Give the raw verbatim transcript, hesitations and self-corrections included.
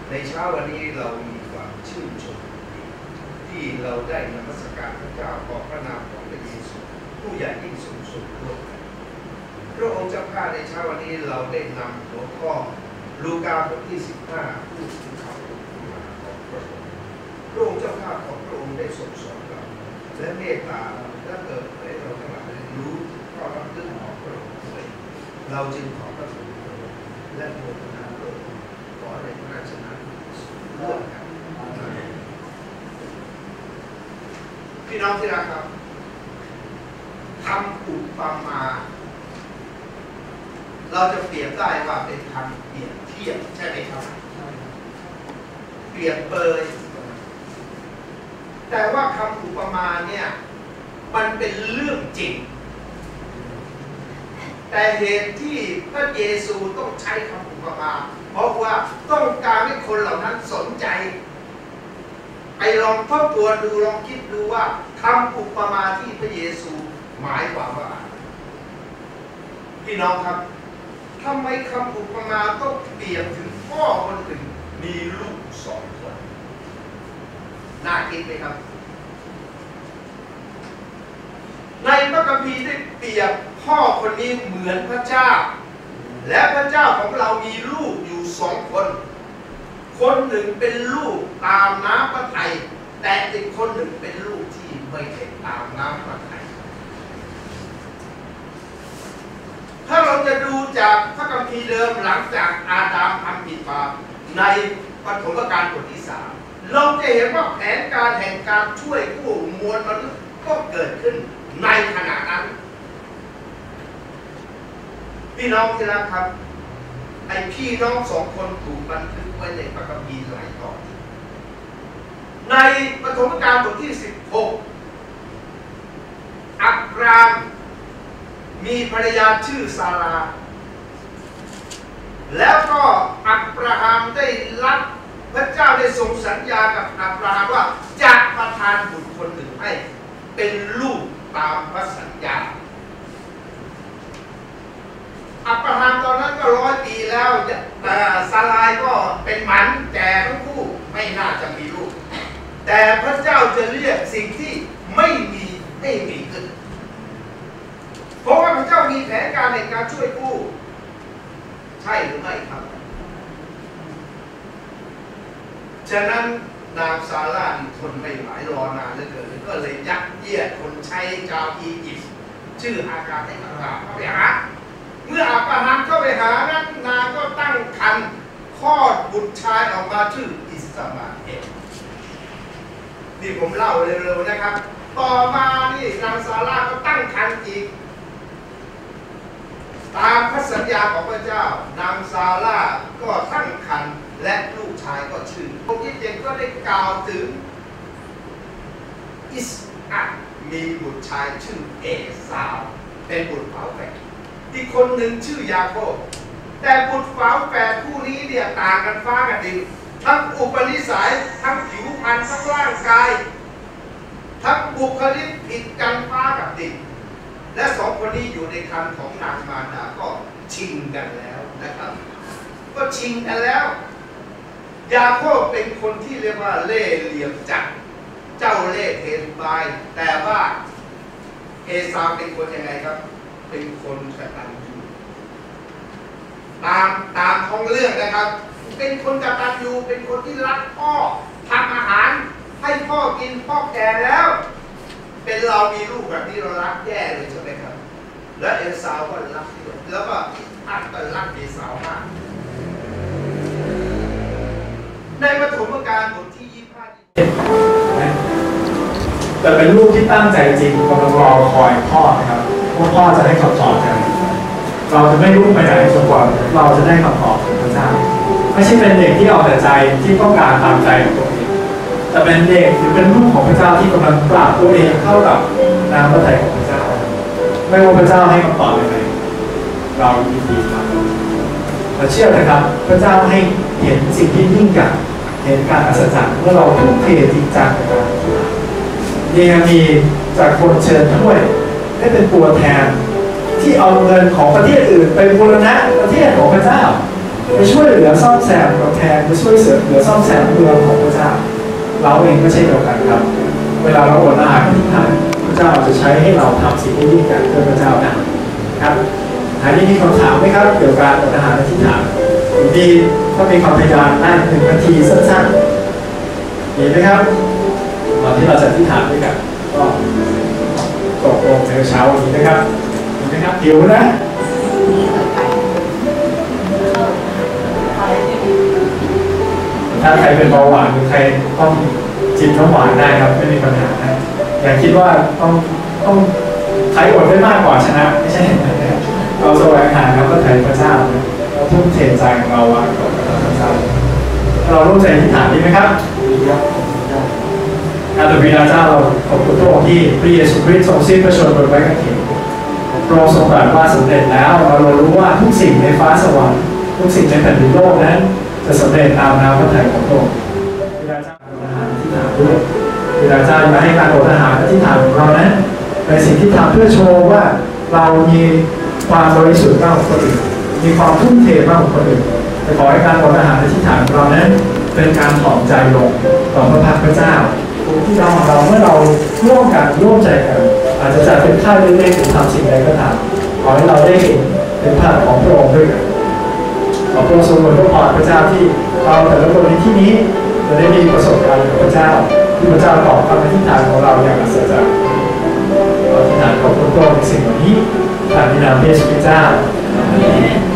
ในเช้าวันนี้เรามีความชื่นชมที่เราได้นมัสการพระเจ้าขอพระนามของพระเยซูผู้ใหญ่ยิ่งสูงสุดร่วมกันพระองค์เจ้าข้าในเช้าวันนี้เราได้นำหัวข้อลูกาบทที่สิบห้าพูดถึงข่าวมาของพระองค์พระองค์เจ้าข้าของพระองค์ได้ทรงสอนเราและเมตตาและเกิดให้เราทั้งหลายได้รู้ข้อรับเรื่องของพระองค์ด้วยเราจึงขอพระคุณพระองค์และโมทนาพระองค์ขอในพระราชนามร่วมกันพี่น้องที่รักครับคำอุปมาเราจะเปรียบได้ว่าเป็นคำเปรียบเทียบใช่ไหมครับเปรียบเปยแต่ว่าคำอุปมาเนี่ยมันเป็นเรื่องจริงแต่เหตุที่พระเยซูต้องใช้คำอุปมาเพราะว่าต้องการให้คนเหล่านั้นสนใจไปลองทบทวนดูลองคิดดูว่าคำอุปมาที่พระเยซูหมายความว่าพี่น้องครับทำไมคำอุปมาต้องเปรียบถึงพ่อคนหนึ่งมีลูกสองคนน่าคิดไหมครับในพระคัมภีร์ได้เปรียบพ่อคนนี้เหมือนพระเจ้าและพระเจ้าของเรามีลูกอยู่สองคนคนหนึ่งเป็นลูกตามน้ำพระทัยแต่อีกคนหนึ่งเป็นลูกที่ไม่ได้ตามน้ำพระทัยถ้าเราจะดูจากพระคัมภีร์เดิมหลังจากอาดัมทำผิดบาปในปฐมกาลบทที่สามเราจะเห็นว่าแผนการแห่งการช่วยกู้มวลมนุษย์ก็เกิดขึ้นในขณะนั้นพี่น้องที่รักครับไอ้พี่น้องสองคนถูกบันทึกไว้ในพระคัมภีร์หลายตอนในปฐมกาลบทที่สิบหกอับรามมีภรรยาชื่อซาราแล้วก็อับราฮัมได้รับพระเจ้าได้ทรงสัญญากับอับราฮัมว่าจะประทานบุตรคนหนึ่งให้เป็นลูกตามพระสัญญาอับราฮัมตอนนั้นก็ร้อยปีแล้วซารายก็เป็นหมันแก่ทั้งคู่ไม่น่าจะมีลูกแต่พระเจ้าจะเรียกสิ่งที่ไม่มีให้มีขึ้นเพราะว่าพระเจ้ามีแผนการในการช่วยกู้ใช่หรือไม่ครับฉะนั้นนางซาร่าทนไม่ไหวรอนานเหลือเกินก็เลยยัดเยียดคนใช้ชาวอียิปต์ชื่ออาการให้อับราฮัมเข้าไปหาเมื่ออับราฮัมเข้าไปหานั้นนางก็ตั้งครรภ์คลอดบุตรชายออกมาชื่ออิสมาเอลนี่ผมเล่าเร็วๆนะครับต่อมานี่นางซาร่าก็ตั้งครรภ์อีกตามพระสัญญาของพระเจ้านางซาร่าก็ตั้งครรภ์และลูกชายก็ชื่อพระที่เจ็ดก็ได้กล่าวถึงอิสอัคมีบุตรชายชื่อเอสาวเป็นบุตรฝาแฝดอีกคนหนึ่งชื่อยาโคบแต่บุตรฝาแฝดคู่นี้เนี่ยต่างกันฟ้ากับดินทั้งอุปนิสัยทั้งผิวพรรณทั้งร่างกายทั้งบุคลิกผิดกันฟ้ากับดินและสองคนนี้อยู่ในครรภ์ของนางมารดาก็ชิงกันแล้วนะครับก็ชิงกันแล้วยาโคบเป็นคนที่เรียกว่าเล่ห์เหลี่ยมจัดเจ้าเล่ห์เทนบายแต่ว่าเอซาวเป็นคนยังไงครับเป็นคนกตัญญูตามตามท้องเรื่องนะครับเป็นคนกตัญญูเป็นคนที่รักพ่อทำอาหารให้พ่อกินพ่อแก่แล้วเป็นเรามีลูกแบบนี้เรารักแย่เลยใช่ไหมครับและเอซาวก็รักด้วยแล้วก็อัดก็รักเอซาวมากในปฐมกาลบทที่ยี่สิบห้าแต่เป็นลูกที่ตั้งใจจริงกำลังรอคอยพ่อนะครับว่าพ่อจะให้คำตอบกันเราจะไม่รุ่งไปไหนจนกว่าเราจะได้คำตอบจากพระเจ้าไม่ใช่เป็นเด็กที่เอาแต่ใจที่ต้องการตามใจของตัวเองแต่เป็นเด็กหรือเป็นลูกของพระเจ้าที่กำลังปรับตัวเองเข้ากับน้ำพระทัยของพระเจ้าไม่ว่าพระเจ้าให้คำตอบยังไงเรายินดีครับเราเชื่อนะครับพระเจ้าให้เห็นสิ่งที่ยิ่งใหญ่เห็นการอัศจรรย์เมื่อเราทุ่มเทจริงจังนะครับยังมีจากคนเชิญถ้วยได้เป็นตัวแทนที่เอาเงินของประเทศอื่นไปบูรณะประเทศของพระเจ้าไปช่วยเหลือซ่อมแซมกำแพงไปช่วยเหลือซ่อมแซมเมืองของพระเจ้าเราเองก็เช่นเดียวกันครับเวลาเราอดอาหารที่ทานพระเจ้าจะใช้ให้เราทำสิ่งที่ยิ่งใหญ่เพื่อพระเจ้านะครับหาที่มีคำถามไหมครับเกี่ยวกับการอดอาหารที่ทานดีก็มีความพยายามได้หนึ่งนาทีสั้นๆดีไหมครับตอนที่เราจะที่ถามด้วยกันก็ตกลงในเช้าวันนี้นะครับดีไหมครับหิวนะถ้าใครเป็นเบาหวานหรือใครต้องจิบน้ำหวานได้ครับไม่มีปัญหานะอย่าคิดว่าต้องต้องใครอดได้มากกว่าชนะไม่ใช่นะครับเราแสวงหาแล้วก็ไถ่พระเจ้าเราทุ่มเทใจของเราไว้กับพระเจ้าเราร่วมใจที่ฐานดีไหมครับดีครับอาตุบิดาเจ้าเราขอบคุณพระองค์ที่พระเยซูคริสต์ทรงสิ้นพระชนม์บนไม้กางเขนพระองค์ทรงตรัสว่าสำเร็จแล้วเรารู้ว่าทุกสิ่งในฟ้าสวรรค์ทุกสิ่งในแผ่นดินโลกนั้นจะสำเร็จตามน้ำพระทัยของพระองค์บิดาเจ้าอดอาหารที่ฐานด้วยบิดาเจ้าอย่าให้การอดอาหารที่ฐานของเรานั้นเป็นสิ่งที่ทำเพื่อโชว์ว่าเรามีความบริสุทธิ์มากกว่าคนอื่นมีความทุ่มเทมากกว่าคนอื่นแต่ขอให้การอดอาหารที่ฐานของเรานั้นเป็นการถ่อมใจลงต่อพระพักพระเจ้าที่เราเราเมื่อเราร่วมกันร่วมใจกันอาจจะจัดเป็นค่ายเล็กๆหรือทำสิ่งใดก็ตามขอให้เราได้เห็นเป็นภาพของพระองค์ด้วยกันขอพระองค์ทรงโปรดพระพรพระเจ้าที่เราแต่ละคนในที่นี้จะได้มีประสบการณ์กับพระเจ้าที่พระเจ้าตอบคำอธิษฐานของเราอย่างอัศจรรย์อธิษฐานขอบคุณพระองค์ในสิ่งเหล่านี้ตามในนามพระเยซูคริสต์เจ้าอาเมน